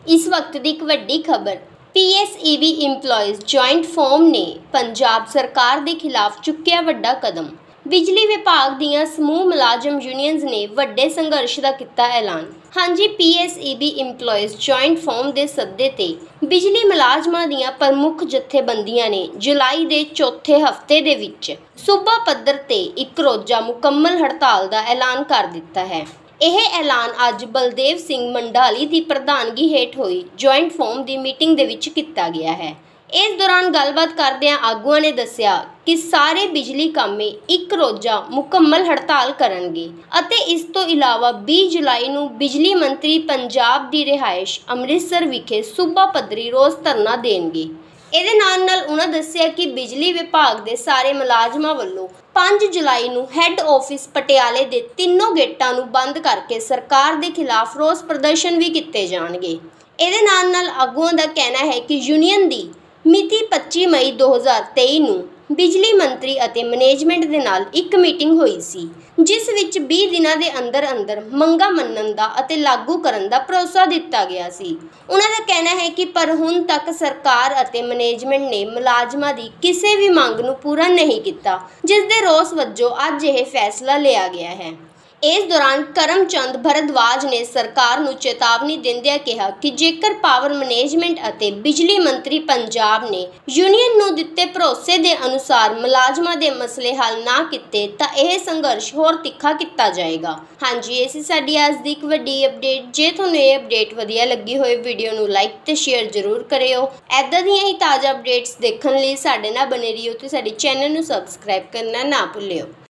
इस वक्त की एक वड्डी खबर PSEB इंपलॉयज़ जॉइंट फॉर्म ने पंजाब सरकार के खिलाफ चुक्या वड्डा कदम। बिजली विभाग दीआं समूह मुलाजम यूनियंस ने वड्डे संघर्ष का किया ऐलान। हाँ जी, PSEB इंपलॉयज़ जॉइंट फॉर्म के सद्दे ते बिजली मुलाजमां दीआं प्रमुख जथेबंदियां ने जुलाई के चौथे हफ्ते दे विच सूबा पद्धर ते एक रोज़ा मुकम्मल हड़ताल का ऐलान कर दिता है। यह ऐलान अज बलदेव सिंह मंडाली की प्रधानगी हेठ हुई जॉइंट फॉर्म की मीटिंग दे विच किया गया है। इस दौरान गलबात करदिआं आगुआं ने दस्सिया कि सारे बिजली कामे एक रोज़ा मुकम्मल हड़ताल करनगे अते इस तो इलावा 20 जुलाई नूं बिजली मंत्री पंजाब की रिहाइश अमृतसर विखे सूबा पद्धरी रोज़ धरना देणगे। ਇਹਦੇ ਨਾਲ ਉਹਨਾਂ ਦੱਸਿਆ कि बिजली विभाग के सारे मुलाजमां ਵੱਲੋਂ 5 जुलाई ਨੂੰ हैड ऑफिस पटियाले के तीनों गेटां ਨੂੰ बंद करके सरकार के खिलाफ रोस प्रदर्शन भी किए जाएंगे। ਇਹਦੇ ਨਾਲ ਆਗੂਆਂ ਦਾ कहना है कि यूनियन की मिति 25 मई 2023 ਨੂੰ बिजली मंत्री ਅਤੇ मैनेजमेंट ਦੇ ਨਾਲ एक मीटिंग हुई सी, जिस विच 20 दिनों के अंदर अंदर मंगा मनन दा ਅਤੇ लागू करन दा भरोसा दिता गया सी। उन्हां दा कहना है कि पर हुण तक सरकार ਅਤੇ मैनेजमेंट ने मुलाजमां दी किसी भी मंग नूं पूरा नहीं किया, जिस दे रोस वजों अज यह फैसला लिया गया है। इस दौरान करमचंद भरद्वाज ने सरकार नूं चेतावनी दिंदिआं कहा कि जेकर पावर मैनेजमेंट ਅਤੇ बिजली मंत्री पंजाब ने यूनियन नूं दिते भरोसे के अनुसार मुलाजमां दे मसले हल ना किते तां यह संघर्ष होर तिखा किया जाएगा। हाँ जी, इस साडी अज दी एक वड्डी अपडेट। जे तुहानूं ये अपडेट वधिया लगी होए वीडियो नूं लाइक ते शेयर जरूर करियो। ऐदां दीआं ही ताज़ा अपडेट्स देखण लई साडे नाल बने रहियो ते साडे चैनल नूं सबसक्राइब करना ना भुल्लिओ।